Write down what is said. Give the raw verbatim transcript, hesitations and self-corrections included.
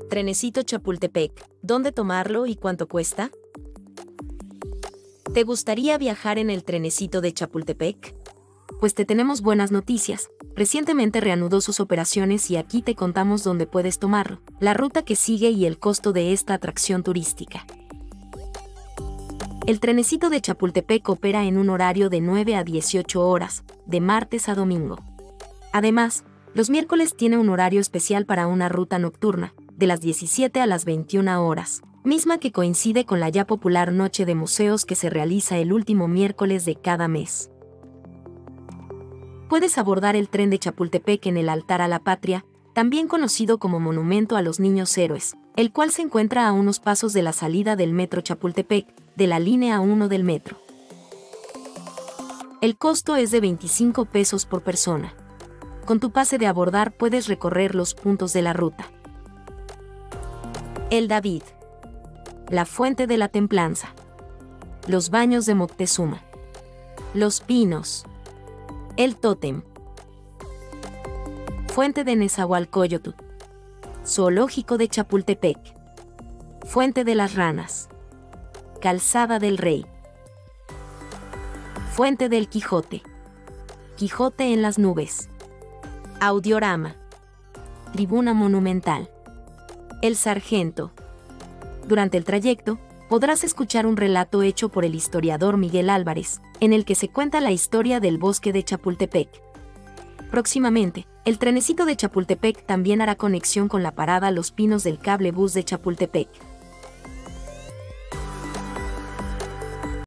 Trenecito Chapultepec, ¿dónde tomarlo y cuánto cuesta? ¿Te gustaría viajar en el trenecito de Chapultepec? Pues te tenemos buenas noticias. Recientemente reanudó sus operaciones y aquí te contamos dónde puedes tomarlo, la ruta que sigue y el costo de esta atracción turística. El trenecito de Chapultepec opera en un horario de nueve a dieciocho horas, de martes a domingo. Además, los miércoles tiene un horario especial para una ruta nocturna, de las diecisiete a las veintiuna horas, misma que coincide con la ya popular Noche de Museos que se realiza el último miércoles de cada mes. Puedes abordar el tren de Chapultepec en el Altar a la Patria, también conocido como Monumento a los Niños Héroes, el cual se encuentra a unos pasos de la salida del Metro Chapultepec, de la línea uno del metro. El costo es de veinticinco pesos por persona. Con tu pase de abordar puedes recorrer los puntos de la ruta. El David, la Fuente de la Templanza, los Baños de Moctezuma, Los Pinos, el Tótem, Fuente de Nezahualcóyotl, Zoológico de Chapultepec, Fuente de las Ranas, Calzada del Rey, Fuente del Quijote, Quijote en las Nubes, Audiorama, Tribuna Monumental, El Sargento. Durante el trayecto, podrás escuchar un relato hecho por el historiador Miguel Álvarez, en el que se cuenta la historia del bosque de Chapultepec. Próximamente, el trenecito de Chapultepec también hará conexión con la parada Los Pinos del Cablebús de Chapultepec.